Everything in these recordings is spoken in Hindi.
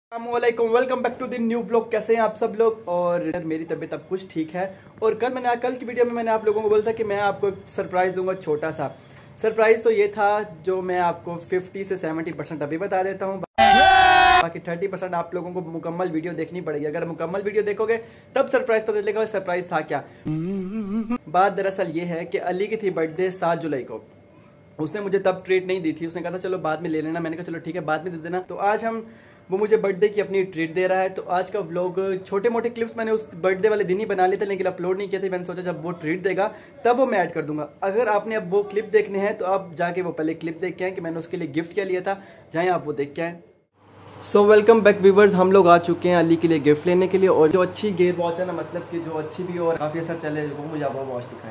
अस्सलामुअलैकुम, welcome back to the new blog. कैसे हैं आप सब लोग। और मेरी तबीयत अब कुछ ठीक है। और कल की वीडियो में मैंने आप लोगों को बोला था कि मैं आपको एक सरप्राइज़ दूंगा, छोटा सा सरप्राइज़। तो ये था जो मैं आपको 50 से 70% अभी बता देता हूँ, बाकी 30% आप लोगों को मुकम्मल वीडियो देखनी पड़ेगी। अगर मुकम्मल वीडियो देखोगे तब सरप्राइज़ पता चलेगा सरप्राइज़ था क्या। बात दरअसल ये है कि अली की थी बर्थडे 7 जुलाई को। उसने मुझे तब ट्रीट नहीं दी थी, उसने कहा था चलो बाद में ले लेना। मैंने कहा चलो ठीक है बाद में दे देना। तो आज वो मुझे बर्थडे की अपनी ट्रीट दे रहा है। तो आज का व्लॉग छोटे मोटे क्लिप्स मैंने उस बर्थडे वाले दिन ही बना लिए थे, लेकिन अपलोड नहीं किए थे। मैंने सोचा जब वो ट्रीट देगा तब वो मैं ऐड कर दूंगा। अगर आपने अब वो क्लिप देखने हैं तो आप जाके वो पहले क्लिप देख के आए कि मैंने उसके लिए गिफ्ट क्या लिया था, जाएँ आप वो देख के आए। सो वेलकम बैक व्यूवर्स, हम लोग आ चुके हैं अली के लिए गिफ्ट लेने के लिए। और जो अच्छी गेयर वॉच है ना, मतलब कि जो अच्छी भी और काफ़ी असर चले, वो मुझे वो वॉच दिखाएं।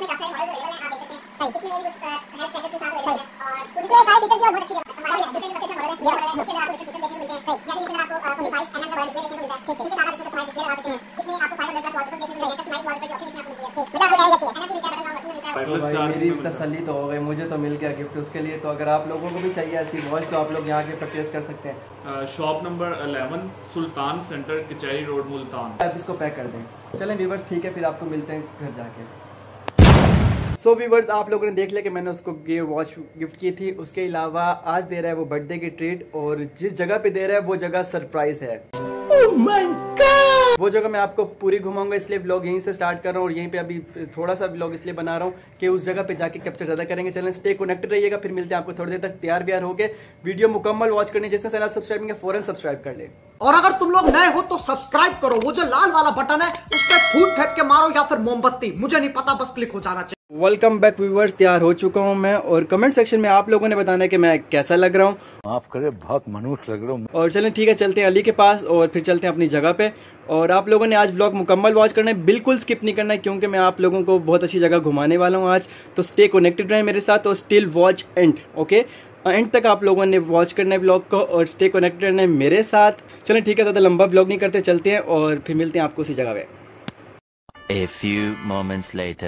मेरी तसल्ली तो हो गई, मुझे तो मिल गया गिफ्ट उसके लिए। तो अगर आप लोगों को भी चाहिए ऐसी वॉच तो आप लोग यहाँ के परचेज कर सकते हैं। Shop number 11 Sultan centre Kachehri road Multan. आप इसको पैक कर दें। चलें व्यूवर्स, ठीक है, फिर आपको मिलते हैं घर जाके। सो व्यूवर्स, आप लोगों ने देख लिया कि मैंने उसको ये वॉच गिफ्ट की थी। उसके अलावा आज दे रहा है वो बर्थडे की ट्रीट, और जिस जगह पे दे रहा है वो जगह सरप्राइज है। Oh my God! वो जगह मैं आपको पूरी घुमाऊंगा, इसलिए व्लॉग यहीं से स्टार्ट कर रहा हूँ। और यहीं पे अभी थोड़ा सा व्लॉग इसलिए बना रहा हूँ कि उस जगह पे जाके कैप्चर ज़्यादा करेंगे। चैनल स्टे कनेक्टेड रहिएगा, फिर मिलते हैं आपको थोड़ी देर तक। तैयार व्यार होके वीडियो मुकम्मल वॉच करनी, जिसने चैनल सब्सक्राइब किया फौरन सब्सक्राइब कर ले। और अगर तुम लोग नए हो तो सब्सक्राइब करो, वो जो लाल वाला बटन है उस पर फूट फेंक के मारो या फिर मोमबत्ती, मुझे नहीं पता, बस क्लिक हो जाना चाहिए। वेलकम बैक व्यूवर्स, तैयार हो चुका हूं मैं। और कमेंट सेक्शन में आप लोगों ने बताना है कि मैं कैसा लग रहा हूं। माफ करे, बहुत मनुष्य लग रहा हूं। और चलें ठीक है, चलते हैं अली के पास और फिर चलते हैं अपनी जगह पे। और आप लोगों ने आज व्लॉग मुकम्मल वॉच करना है, बिल्कुल स्किप नहीं करना है, क्योंकि मैं आप लोगों को बहुत अच्छी जगह घुमाने वाला हूँ आज। तो स्टे कनेक्टेड रहे मेरे साथ और still watch end, okay. End तक आप लोगों ने वॉच करना है व्लॉग को और स्टे कनेक्टेड रहना है मेरे साथ। चलें ठीक है, ज़्यादा लंबा व्लॉग नहीं करते, चलते हैं और फिर मिलते हैं आपको उसी जगह पे। A few moments later.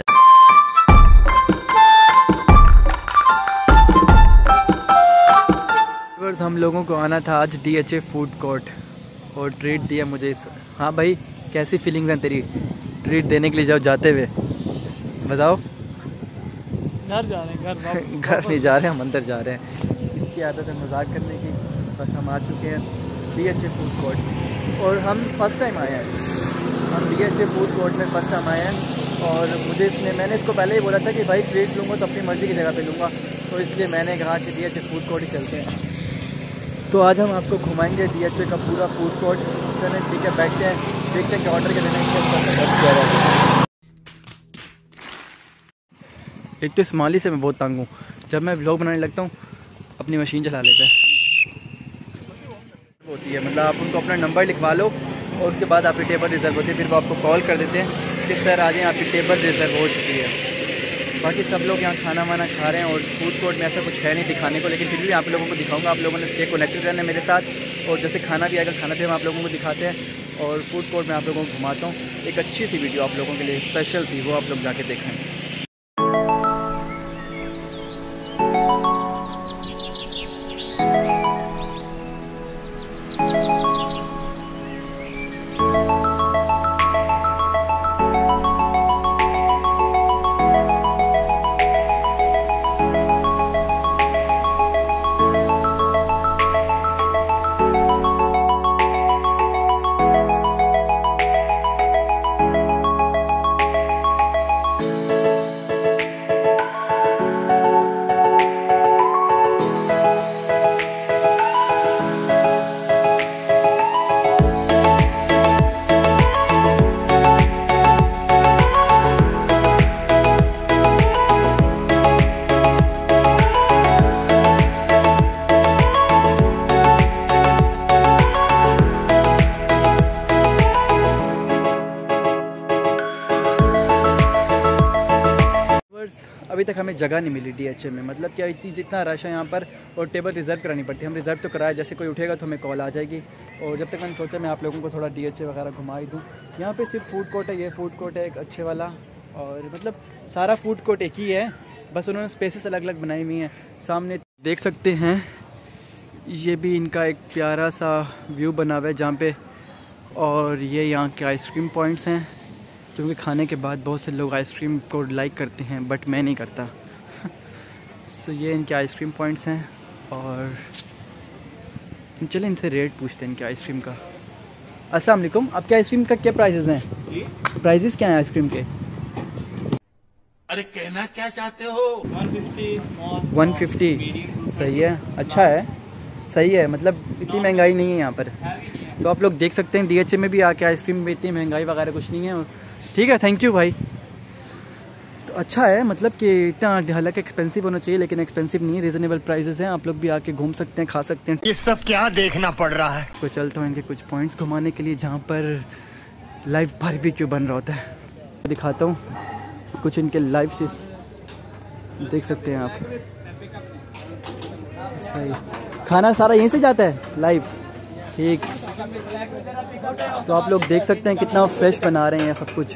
हम लोगों को आना था आज DHA फूड कोर्ट और ट्रीट दिया मुझे। हाँ भाई, कैसी फीलिंग्स हैं तेरी ट्रीट देने के लिए जाओ जाते हुए, बताओ। घर जा रहे हैं, घर नहीं जा रहे, हम अंदर जा रहे हैं। इसकी आदत है मजाक करने की। बस हम आ चुके हैं DHA फूड कोर्ट और हम फर्स्ट टाइम आए हैं। हम DHA फूड कोर्ट में फर्स्ट टाइम आए हैं। और मैंने इसको पहले ही बोला था कि भाई ट्रीट लूँगा तो अपनी मर्ज़ी की जगह पे लूँगा, तो इसलिए मैंने कहा कि DHA फूड कोर्ट ही चलते हैं। तो आज हम आपको घुमाएंगे DHA का पूरा फूड कोर्ट। चलें ठीक है, बैठते हैं, देखते हैं कि ऑर्डर के देना। एक तो इस्माइली से मैं बहुत तंग हूँ, जब मैं व्लॉग बनाने लगता हूँ अपनी मशीन चला लेता है होती है। मतलब आप उनको अपना नंबर लिखवा लो और उसके बाद आपकी टेबल रिज़र्व होती है, फिर वो आपको कॉल कर देते हैं कि सर आ जाएँ, आपकी टेबल रिज़र्व हो चुकी है। बाकी सब लोग यहाँ खाना वाना खा रहे हैं और फूड कोर्ट में ऐसा कुछ है नहीं दिखाने को, लेकिन फिर भी आप लोगों को दिखाऊंगा। आप लोगों ने स्टे कनेक्टेड रहना मेरे साथ। और जैसे खाना भी आएगा, खाना भी हम आप लोगों को दिखाते हैं और फूड कोर्ट में आप लोगों को घुमाता हूँ। एक अच्छी सी वीडियो आप लोगों के लिए स्पेशल थी, वो आप लोग जाके देखें। अभी तक हमें जगह नहीं मिली DHA में, मतलब क्या जितना रश है यहाँ पर और टेबल रिज़र्व करानी पड़ती है। हम रिज़र्व तो कराए, जैसे कोई उठेगा तो हमें कॉल आ जाएगी। और जब तक मैंने सोचा मैं आप लोगों को थोड़ा DHA वगैरह घुमा ही दूँ। यहाँ पे सिर्फ फूड कोर्ट है, ये फूड कोर्ट है एक अच्छे वाला, और मतलब सारा फूड कोर्ट एक ही है, बस उन्होंने स्पेसेस अलग अलग बनाई हुई हैं। सामने देख सकते हैं ये भी इनका एक प्यारा सा व्यू बना हुआ है जहाँ पे, और ये यहाँ के आइसक्रीम पॉइंट्स हैं, क्योंकि खाने के बाद बहुत से लोग आइसक्रीम को लाइक करते हैं बट मैं नहीं करता। सो ये इनके आइसक्रीम पॉइंट्स हैं, और चलें इनसे रेट पूछते हैं इनके आइसक्रीम का। अस्सलाम वालेकुम, आपके आइसक्रीम का क्या प्राइसेस हैं? प्राइसेस क्या हैं आइसक्रीम के? अरे कहना क्या चाहते हो? 150 सही है, अच्छा है, सही है, मतलब इतनी महंगाई नहीं है यहाँ पर। तो आप लोग देख सकते हैं DHA में भी आके आइसक्रीम में इतनी महंगाई वगैरह कुछ नहीं है। ठीक है, थैंक यू भाई। तो अच्छा है, मतलब कि इतना हालांकि एक्सपेंसिव होना चाहिए लेकिन एक्सपेंसिव नहीं है, रीज़नेबल प्राइसेस हैं। आप लोग भी आके घूम सकते हैं, खा सकते हैं। ये सब क्या देखना पड़ रहा है? तो चलता हूँ इनके कुछ पॉइंट्स घुमाने के लिए जहाँ पर लाइव बारबेक्यू बन रहा होता है। दिखाता हूँ कुछ इनके लाइव से, देख सकते हैं आप। सही, खाना सारा यहीं से जाता है लाइव, ठीक। तो आप लोग देख सकते हैं कितना फ्रेश बना रहे हैं सब कुछ।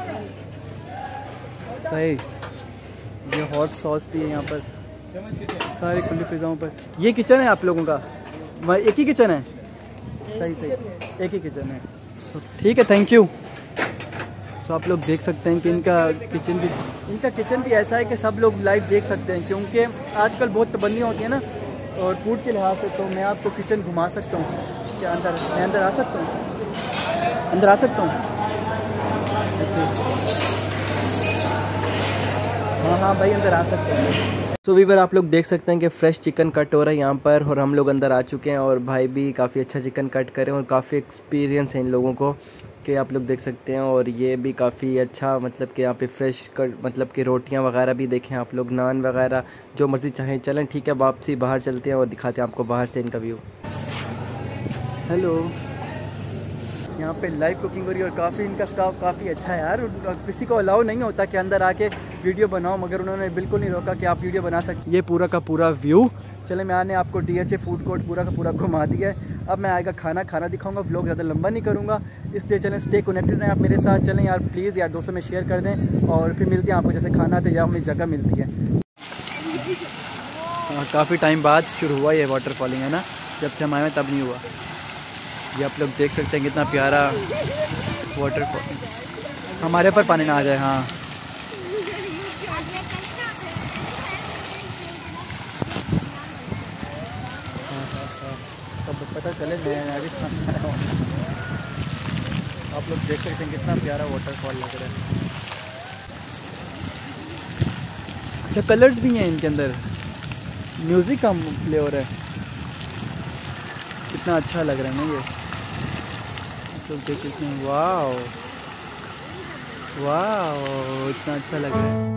सही, ये हॉट सॉस भी है यहाँ पर, सारी खुली फिजाओं पर। ये किचन है आप लोगों का? वहाँ एक ही किचन है? सही सही, एक ही किचन है। तो ठीक है, थैंक यू। सो आप लोग देख सकते हैं कि इनका किचन भी ऐसा है कि सब लोग लाइव देख सकते हैं, क्योंकि आजकल बहुत पाबंदियाँ होती हैं ना और फूड के लिहाज से। तो मैं आपको किचन घुमा सकता हूँ क्या? मैं अंदर आ सकता हूँ? अंदर आ सकता हूँ ऐसे? हाँ भाई, अंदर आ सकते हैं। सो वीवर आप लोग देख सकते हैं कि फ़्रेश चिकन कट हो रहा है यहाँ पर, और हम लोग अंदर आ चुके हैं, और भाई भी काफ़ी अच्छा चिकन कट करें, और काफ़ी एक्सपीरियंस है इन लोगों को कि आप लोग देख सकते हैं। और ये भी काफ़ी अच्छा, मतलब कि यहाँ पे फ्रेश कट, मतलब कि रोटियाँ वगैरह भी देखें आप लोग, नान वगैरह जो मर्ज़ी चाहें। चलें ठीक है, वापसी बाहर चलते हैं और दिखाते हैं आपको बाहर से इनका व्यू। हेलो, यहाँ पे लाइव कुकिंग हो रही है, और काफ़ी इनका स्टाफ काफ़ी अच्छा है यार। किसी को अलाउ नहीं होता कि अंदर आके वीडियो बनाओ, मगर उन्होंने बिल्कुल नहीं रोका कि आप वीडियो बना सकते। ये पूरा का पूरा व्यू। चले, मैंने आपको DHA फूड कोर्ट पूरा का पूरा घुमा दिया है। अब मैं आएगा खाना दिखाऊंगा, व्लॉग ज़्यादा लंबा नहीं करूँगा, इसलिए चलें स्टे कनेक्टेड हैं आप मेरे साथ। चलें यार प्लीज़ यार, दोस्तों में शेयर कर दें, और फिर मिलते हैं आपको जैसे खाना आते जहाँ हमें जगह मिलती है। काफ़ी टाइम बाद शुरू हुआ ये वाटर फॉलिंग, है ना? जब से हम आए हैं तब नहीं हुआ। ये आप लोग देख सकते हैं कितना प्यारा वाटरफॉल। हमारे ऊपर पानी ना आ जाए। हाँ, तब पता चले मैं भी खाना आया हूँ। आप लोग देख सकते हैं कितना प्यारा वाटरफॉल लग रहा है। अच्छा, कलर्स भी हैं इनके अंदर, म्यूज़िक का प्ले हो रहा है, कितना अच्छा लग रहा है ना ये। तो देख सकते हैं, वाह वाह, इतना अच्छा लग रहा है।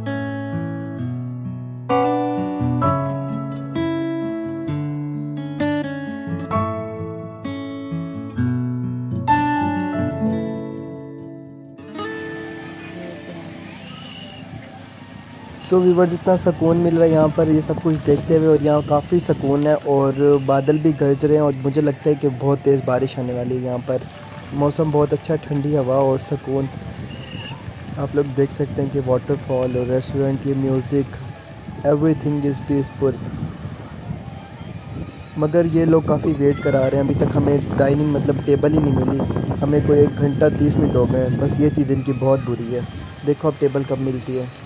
सो व्यूअर्स, इतना सुकून मिल रहा है यहाँ पर ये सब कुछ देखते हुए, और यहाँ काफ़ी सुकून है, और बादल भी गरज रहे हैं, और मुझे लगता है कि बहुत तेज़ बारिश आने वाली है। यहाँ पर मौसम बहुत अच्छा, ठंडी हवा और सुकून। आप लोग देख सकते हैं कि वाटरफॉल और रेस्टोरेंट, ये म्यूज़िक, एवरीथिंग इज़ पीसफुल। मगर ये लोग काफ़ी वेट करा रहे हैं, अभी तक हमें डाइनिंग मतलब टेबल ही नहीं मिली। हमें कोई 1 घंटा 30 मिनट हो गए हैं, बस ये चीज़ इनकी बहुत बुरी है। देखो अब टेबल कब मिलती है।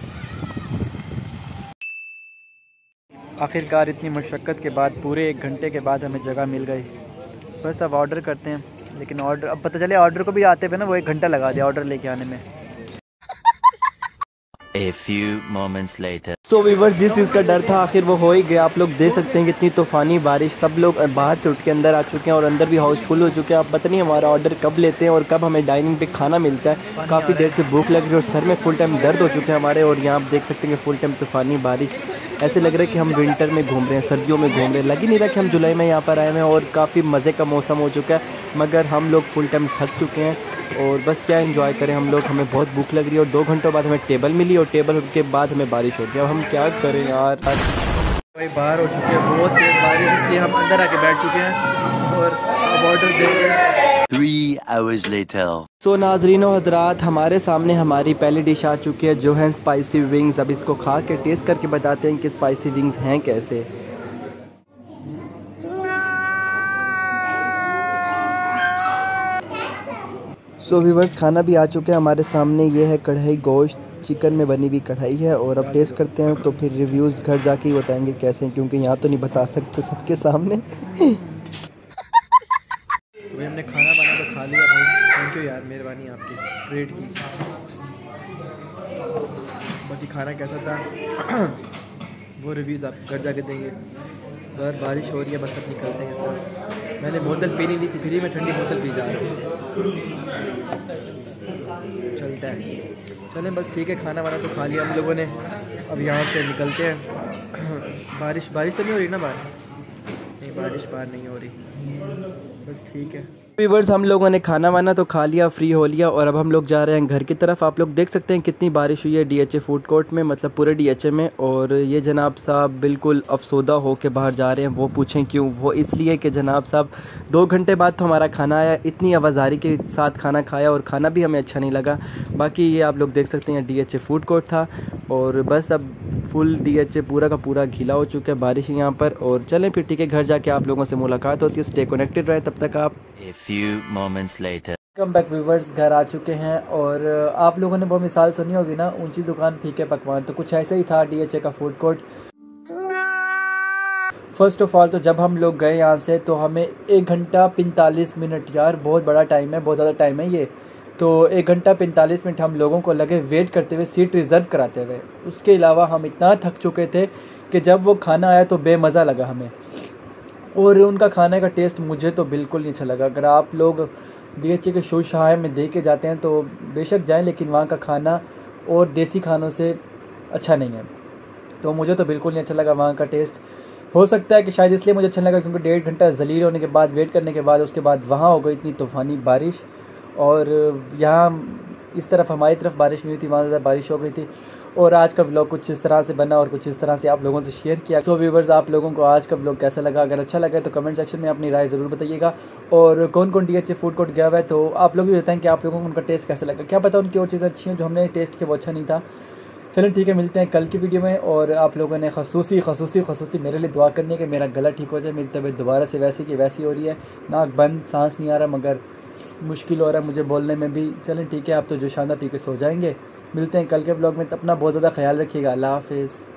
आखिरकार इतनी मशक्क़त के बाद पूरे 1 घंटे के बाद हमें जगह मिल गई। बस अब ऑर्डर करते हैं, लेकिन ऑर्डर अब पता चले ऑर्डर को भी आते हुए ना वो 1 घंटा लगा दिया ऑर्डर लेके आने में। A few moments later. So viewers, जिस चीज़ का डर था आखिर वो हो ही गया। आप लोग देख सकते हैं कितनी तूफ़ानी बारिश, सब लोग बाहर से उठ के अंदर आ चुके हैं, और अंदर भी हाउसफुल हो चुके हैं। आप पता नहीं हमारा ऑर्डर कब लेते हैं और कब हमें डाइनिंग पे खाना मिलता है। काफ़ी देर से भूख लग रही है और सर में फुल टाइम दर्द हो चुके हैं हमारे। और यहाँ आप देख सकते हैं कि फुल टाइम तूफ़ानी बारिश, ऐसे लग रहा है कि हम विंटर में घूम रहे हैं, सर्दियों में घूम रहे हैं। लग ही नहीं रहा कि हम जुलाई में यहाँ पर आए हैं, और काफ़ी मज़े का मौसम हो चुका है। मगर हम लोग फुल टाइम थक चुके हैं, और बस क्या एंजॉय करें हम लोग। हमें बहुत भूख लग रही है, और 2 घंटों बाद हमें टेबल मिली, और टेबल के बाद हमें बारिश हो गई। अब हम क्या करें यार, भाई बाहर हो चुके हैं बहुत तेज़ बारिश, इसलिए हम अंदर आके बैठ चुके हैं और अब ऑर्डर दे रहे हैं। 3 hours later. सो नाज़रीन व हज़रात, हमारे सामने हमारी पहली डिश आ चुकी है जो है स्पाइसी विंग्स। अब इसको खा के टेस्ट करके बताते हैं कि स्पाइसी विंग्स हैं कैसे। सो व्यूअर्स खाना भी आ चुके हैं हमारे सामने। ये है कढ़ाई गोश्त चिकन में बनी हुई कढ़ाई है और अब टेस्ट करते हैं तो फिर रिव्यूज़ घर जाके ही बताएंगे कैसे हैं, क्योंकि यहाँ तो नहीं बता सकते सबके सामने। तो भाई हमने खाना बना तो खा लिया भाई, थैंक यू यार, मेहरबानी आपकी ट्रेड की। बाकी खाना कैसा था वो रिव्यूज़ आप घर जाके देंगे। अगर बारिश हो रही है बस अब निकलते हैं। मैंने बोतल पी नहीं ली थी, फ्री में ठंडी बोतल पी जा रहा हूँ। चलता है, चलें बस ठीक है। खाना वाना तो खा लिया हम लोगों ने, अब यहाँ से निकलते हैं। बारिश तो नहीं हो रही ना बाहर? नहीं, बारिश बाहर नहीं हो रही, बस ठीक है। व्यूअर्स हम लोगों ने खाना वाना तो खा लिया, फ्री हो लिया और अब हम लोग जा रहे हैं घर की तरफ। आप लोग देख सकते हैं कितनी बारिश हुई है DHA फूड कोर्ट में, मतलब पूरे DHA में। और ये जनाब साहब बिल्कुल अफसोदा हो के बाहर जा रहे हैं। वो पूछें क्यों? वो इसलिए कि जनाब साहब 2 घंटे बाद तो हमारा खाना आया, इतनी आवाज़ारी के साथ खाना खाया और खाना भी हमें अच्छा नहीं लगा। बाकी ये आप लोग देख सकते हैं DHA फूड कोर्ट था और बस अब फुल DHA पूरा का पूरा गीला हो चुका है, बारिश है यहाँ पर। और चलें फिर ठीक है, घर जाके आप लोगों से मुलाकात होती है। स्टे कनेक्टेड रहे तब तक आप। A few moments later. Come back viewers, घर आ चुके हैं और आप लोगों ने वो मिसाल सुनी होगी ना, ऊंची दुकान फीके पकवान, तो कुछ ऐसा ही था DHA का food court. First of all तो जब हम लोग गए यहाँ से तो हमें 1 घंटा 45 मिनट, यार बहुत बड़ा टाइम है, बहुत ज़्यादा टाइम है ये। तो 1 घंटा 45 मिनट हम लोगों को लगे वेट करते हुए, सीट रिज़र्व कराते हुए। उसके अलावा हम इतना थक चुके थे कि जब वो खाना आया तो बेमज़ा लगा हमें। और उनका खाने का टेस्ट मुझे तो बिल्कुल नहीं अच्छा लगा। अगर आप लोग DHA के शो शाह में दे के जाते हैं तो बेशक जाएं, लेकिन वहाँ का खाना और देसी खानों से अच्छा नहीं है। तो मुझे तो बिल्कुल नहीं अच्छा लगा वहाँ का टेस्ट। हो सकता है कि शायद इसलिए मुझे अच्छा लगा क्योंकि 1.5 घंटा जलील होने के बाद, वेट करने के बाद, उसके बाद वहाँ हो गई इतनी तूफ़ानी बारिश। और यहाँ इस तरफ हमारी तरफ बारिश नहीं हुई थी, वहाँ ज़्यादा बारिश हो गई थी। और आज का व्लॉग कुछ इस तरह से बना और कुछ इस तरह से आप लोगों से शेयर किया। सो व्यूवर्स, आप लोगों को आज का व्लॉग कैसा लगा? अगर अच्छा लगा तो कमेंट सेक्शन में अपनी राय ज़रूर बताइएगा। और कौन कौन DHA फूड कोर्ट गया हुआ है तो आप लोग भी बताएं कि आप लोगों को उनका टेस्ट कैसा लगा। क्या पता उनकी और चीज़ें अच्छी हैं जो हमने टेस्ट किया वो अच्छा नहीं था। चलिए ठीक है, मिलते हैं कल की वीडियो में। और आप लोगों ने खसूसी मेरे लिए दुआ करनी है कि मेरा गला ठीक हो जाए, मेरी तबीयत दोबारा से वैसी की वैसी हो रही है, नाक बंद, सांस नहीं आ रहा, मगर मुश्किल हो रहा है मुझे बोलने में भी। चलें ठीक है, आप तो जो शानदार पी के सो जाएंगे। मिलते हैं कल के ब्लॉग में, अपना बहुत ज़्यादा ख्याल रखिएगा। अल्लाह हाफिज़।